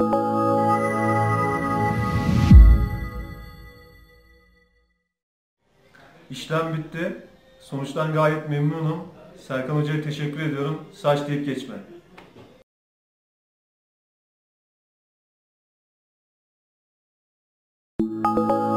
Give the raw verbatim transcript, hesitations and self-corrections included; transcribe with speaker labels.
Speaker 1: İşlem bitti. Sonuçtan gayet memnunum. Serkan Hoca'ya teşekkür ediyorum. Saç deyip geçme.
Speaker 2: Thank you.